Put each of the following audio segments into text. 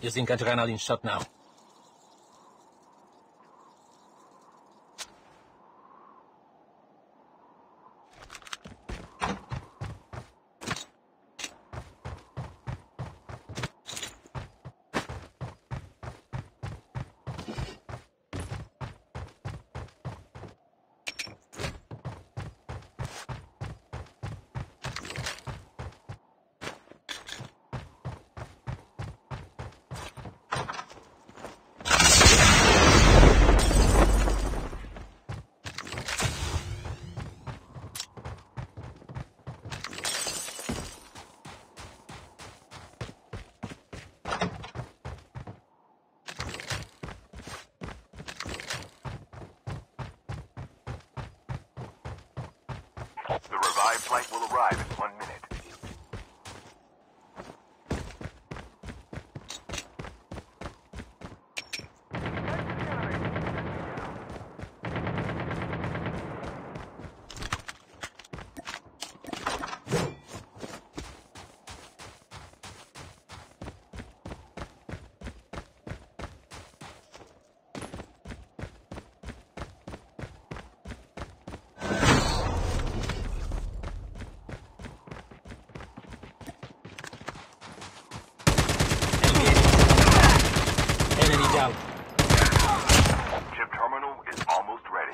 Using adrenaline shot now. The revived flight will arrive in 1 minute. Enemy down. Chip terminal is almost ready.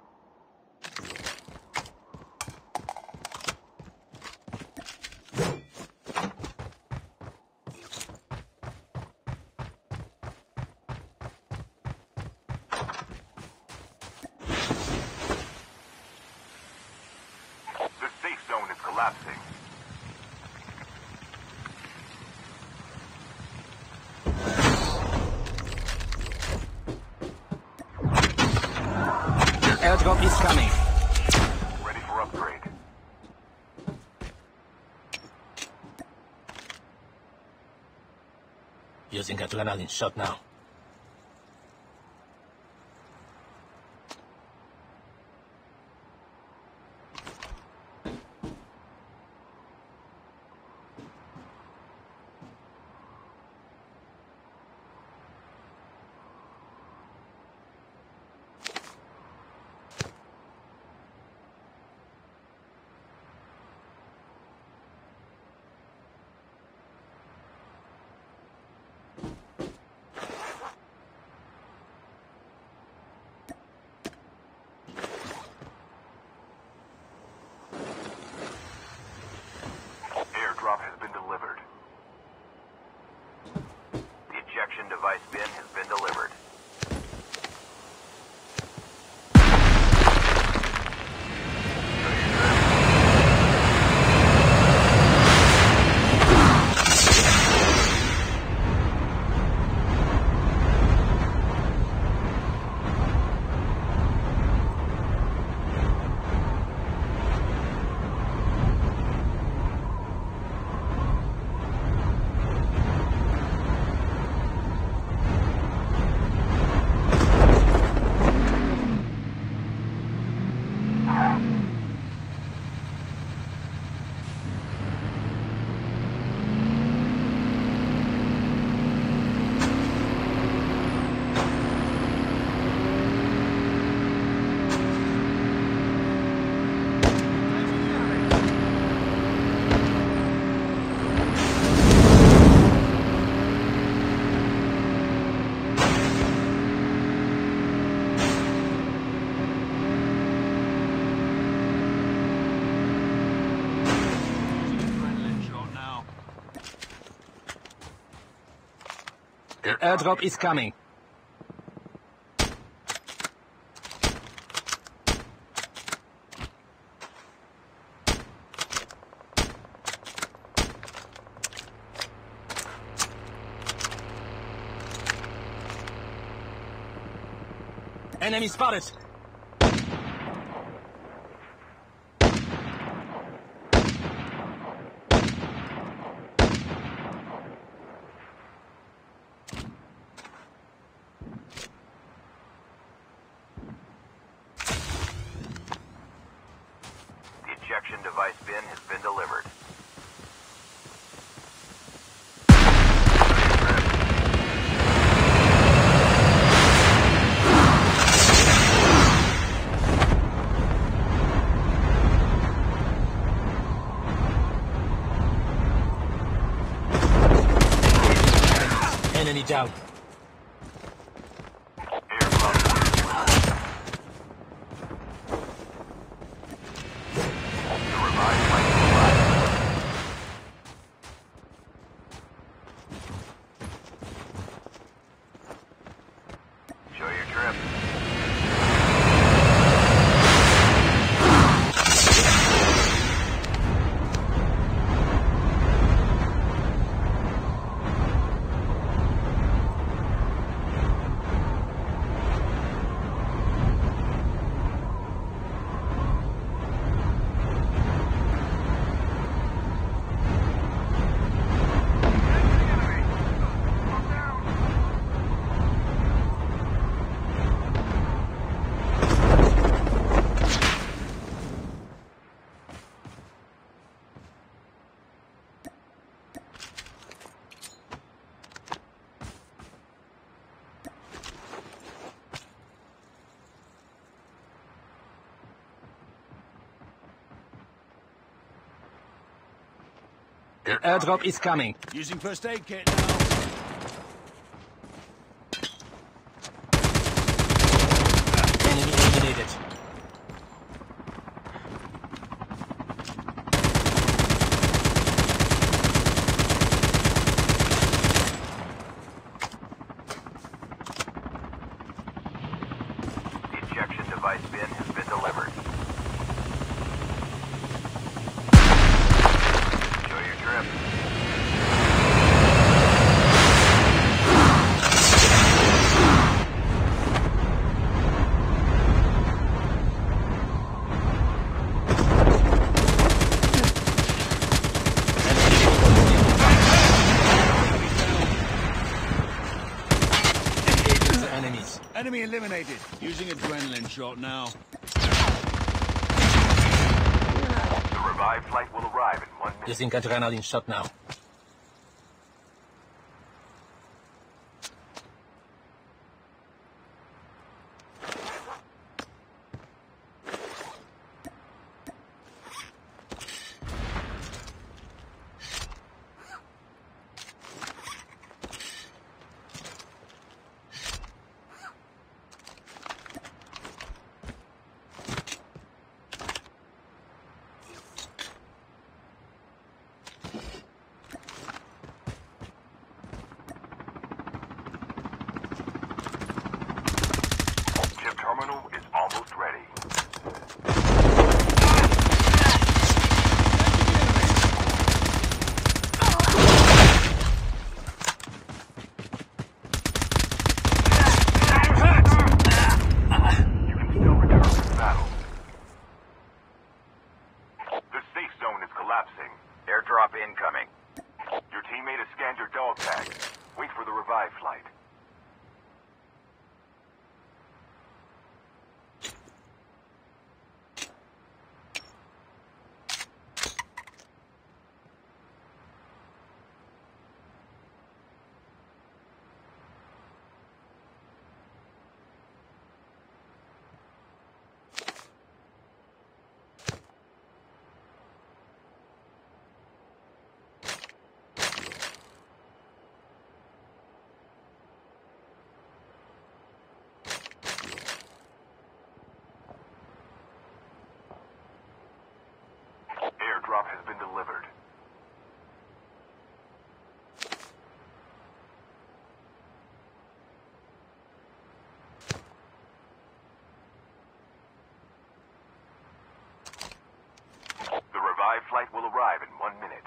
The safe zone is collapsing. Airdrop is coming. Ready for upgrade. Using adrenaline shot now. Airdrop has been delivered. The ejection device bin has been delivered. Airdrop is coming. Enemy spotted. Ejection device bin has been delivered. down. Airdrop. The revived flight will arrive. Enjoy your trip. Airdrop is coming. Using first aid kit now. Enemy eliminated. The ejection device bin has been delivered. Enjoy your trip. The enemies. Enemy eliminated. Using adrenaline shot now. The revived flight will arrive in 1 minute. Using adrenaline shot now. Chip terminal is almost ready. You can still return to battle. The safe zone is collapsing. Airdrop incoming. Your teammate has scanned your dog tag. Wait for the revived flight. Airdrop has been delivered. The revived flight will arrive in 1 minute.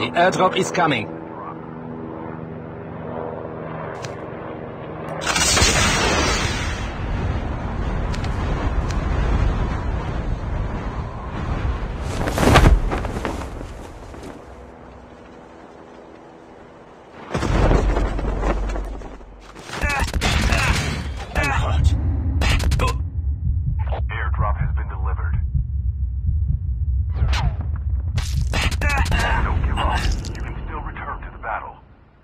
The airdrop is coming. I'm hurt. Airdrop has been delivered. Don't give up. You can still return to the battle.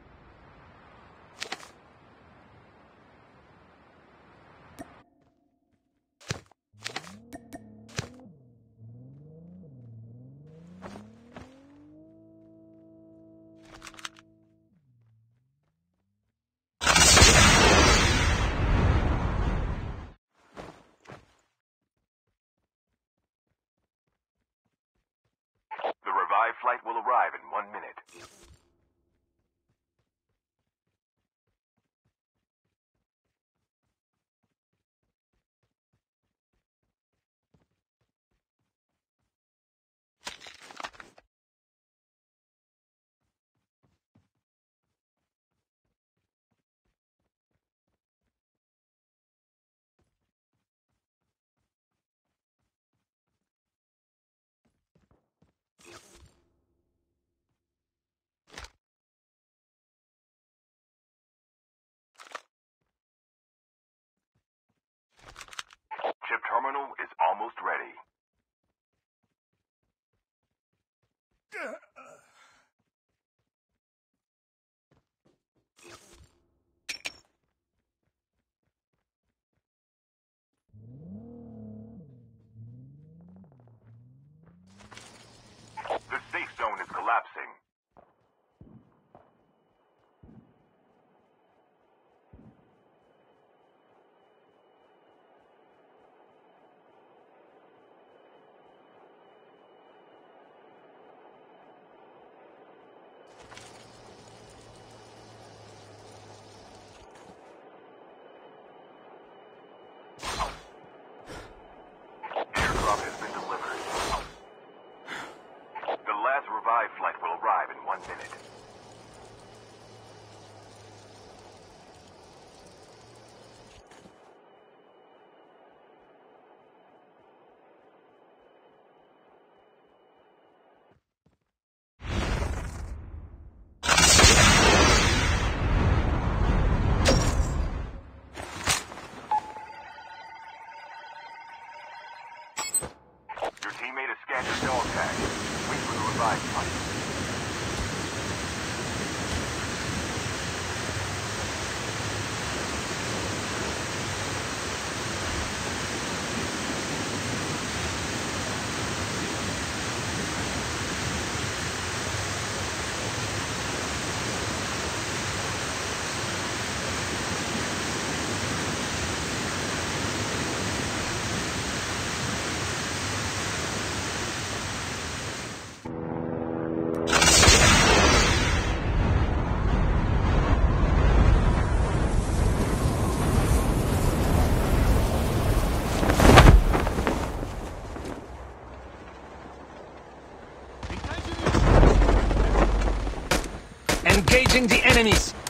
The revived flight will arrive in 1 minute. Chip terminal is almost ready. The safe zone is collapsing. Airdrop has been delivered. The last revived flight will arrive in 1 minute. Your teammate has scanned your dog tag. Wait for the revived flight. Engaging the enemies.